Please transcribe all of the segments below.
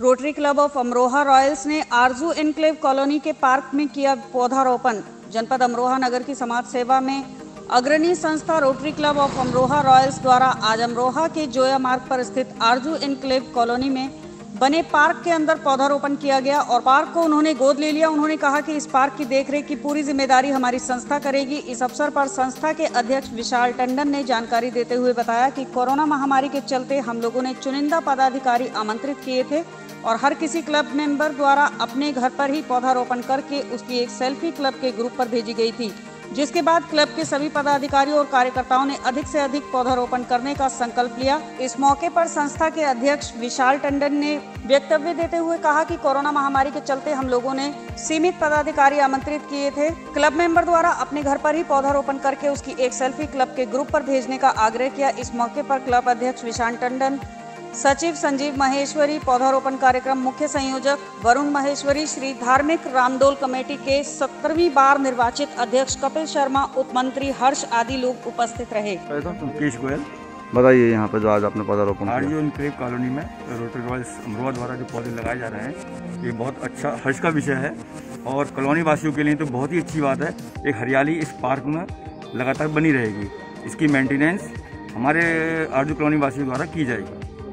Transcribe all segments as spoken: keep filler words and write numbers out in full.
Rotary club of Amroha royals ने Aarzoo enclave colony के park में किया पौधारोपण। जनपद अमरोहा नगर की समाज सेवा में अग्रणी संस्था rotary club of Amroha royals द्वारा आज अमरोहा के जोया मार्ग पर स्थित आरजू एनक्लेव कॉलोनी में बने पार्क के अंदर पौधारोपण किया गया और पार्क को उन्होंने गोद ले लिया। उन्होंने कहा कि इस पार्क की देखरेख की पूरी जिम्मेदारी हमारी संस्था करेगी। इस अवसर पर संस्था के अध्यक्ष विशाल टंडन ने जानकारी देते हुए बताया कि कोरोना महामारी के चलते हम लोगों ने चुनिंदा पदाधिकारी आमंत्रित किए थे और हर किसी क्लब मेंबर द्वारा अपने घर पर ही पौधारोपण करके उसकी एक सेल्फी क्लब के ग्रुप पर भेजी गई थी, जिसके बाद क्लब के सभी पदाधिकारियों और कार्यकर्ताओं ने अधिक से अधिक पौधारोपण करने का संकल्प लिया। इस मौके पर संस्था के अध्यक्ष विशाल टंडन ने वक्तव्य देते हुए कहा कि कोरोना महामारी के चलते हम लोगों ने सीमित पदाधिकारी आमंत्रित किए थे। क्लब मेंबर द्वारा अपने घर पर ही पौधारोपण करके उसकी एक सेल्फी क्लब के ग्रुप पर भेजने का आग्रह किया। इस मौके पर क्लब अध्यक्ष विशाल टंडन, सचिव संजीव महेश्वरी, पौधारोपण कार्यक्रम मुख्य संयोजक वरुण महेश्वरी, श्री धार्मिक रामदोल कमेटी के सत्तरवीं बार निर्वाचित अध्यक्ष कपिल शर्मा, उप मंत्री हर्ष आदि लोग उपस्थित रहे। मुकेश गोयल, बताइए यहाँ पर जो आज आपने पौधारोपण आरजू एनक्लेव कॉलोनी में रोटरी रॉयल्स अमरोहा द्वारा जो पौधे लगाए जा रहे हैं, ये बहुत अच्छा हर्ष का विषय है और कॉलोनी वासियों के लिए तो बहुत ही अच्छी बात है। एक हरियाली इस पार्क में लगातार बनी रहेगी, इसकी मेंटेनेंस हमारे आरजू कॉलोनी वासियों द्वारा की जाएगी।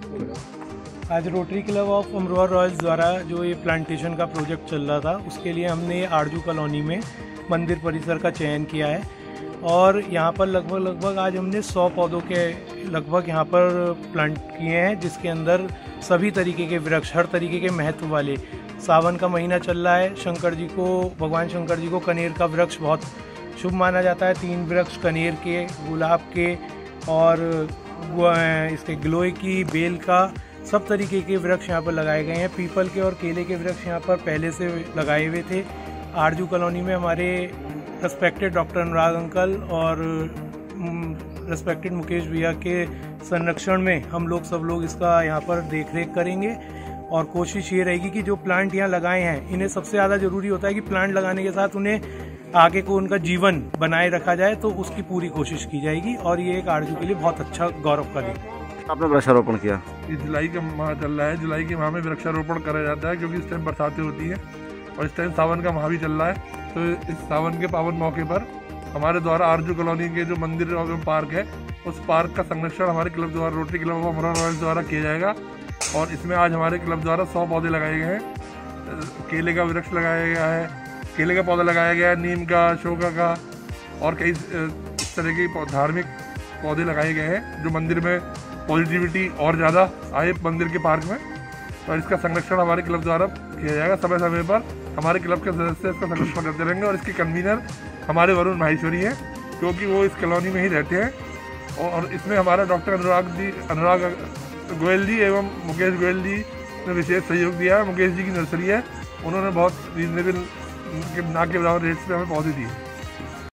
आज rotary club of Amroha royals द्वारा जो ये प्लांटेशन का प्रोजेक्ट चल रहा था, उसके लिए हमने आरजू कॉलोनी में मंदिर परिसर का चयन किया है और यहाँ पर लगभग लगभग आज हमने सौ पौधों के लगभग यहाँ पर प्लांट किए हैं, जिसके अंदर सभी तरीके के वृक्ष, हर तरीके के महत्व वाले। सावन का महीना चल रहा है, शंकर जी को, भगवान शंकर जी को कनेर का वृक्ष बहुत शुभ माना जाता है। तीन वृक्ष कनेर के, गुलाब के और इसके गिलोय की, बेल का, सब तरीके के वृक्ष यहाँ पर लगाए गए हैं। पीपल के और केले के वृक्ष यहाँ पर पहले से लगाए हुए थे। आरजू कॉलोनी में हमारे रेस्पेक्टेड डॉक्टर अनुराग अंकल और रेस्पेक्टेड मुकेश भैया के संरक्षण में हम लोग सब लोग इसका यहाँ पर देखरेख करेंगे और कोशिश ये रहेगी कि जो प्लांट यहाँ लगाए हैं, इन्हें सबसे ज़्यादा ज़रूरी होता है कि प्लांट लगाने के साथ उन्हें आगे को उनका जीवन बनाए रखा जाए, तो उसकी पूरी कोशिश की जाएगी और ये एक आरजू के लिए बहुत अच्छा गौरव का दिन। आपने वृक्षारोपण किया? इस जुलाई का माह चल रहा है, जुलाई के माह में वृक्षारोपण करा जाता है क्योंकि इस टाइम बरसातें होती हैं और इस टाइम सावन का माह भी चल रहा है। तो इस सावन के पावन मौके पर हमारे द्वारा आरजू कॉलोनी के जो मंदिर और पार्क है, उस पार्क का संरक्षण हमारे क्लब द्वारा, rotary club of Amroha royals द्वारा किया जाएगा और इसमें आज हमारे क्लब द्वारा सौ पौधे लगाए गए हैं। केले का वृक्ष लगाया गया है, केले का पौधा लगाया गया है, नीम का, अशोका का और कई इस तरह के धार्मिक पौधे लगाए गए हैं जो मंदिर में पॉजिटिविटी और ज़्यादा आए मंदिर के पार्क में। और इसका संरक्षण हमारे क्लब द्वारा किया जाएगा। समय समय पर हमारे क्लब के सदस्य इसका संरक्षण करते रहेंगे और इसके कन्वीनर हमारे वरुण माहेश्वरी हैं, क्योंकि वो इस कॉलोनी में ही रहते हैं। और इसमें हमारा डॉक्टर अनुराग जी अनुराग गोयल जी एवं मुकेश गोयल जी ने विशेष सहयोग दिया है। मुकेश जी की नर्सरी है, उन्होंने बहुत रीजनेबल ना के बराबर रेट्स पे हमें पौधे दिए।